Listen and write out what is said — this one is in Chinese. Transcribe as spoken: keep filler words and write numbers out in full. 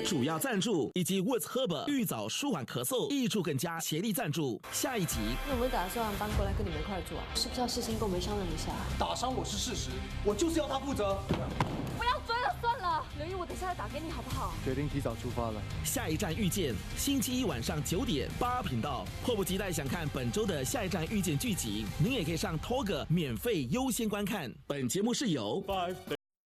主要赞助以及 Woods Herb 玉藻舒缓咳嗽，益处更佳协力赞助。下一集， 那我们打算搬过来跟你们一块住啊？是不是要事先跟我们商量一下？ 打伤我是事实，我就是要他负责。 不要追了，算了，刘毅，我等下再打给你好不好？ 决定提早出发了。 下一站遇见，星期一晚上九点八频道。迫不及待想看本周的下一站遇见剧集，您也可以上 T O G 免费优先观看。本节目是由 Five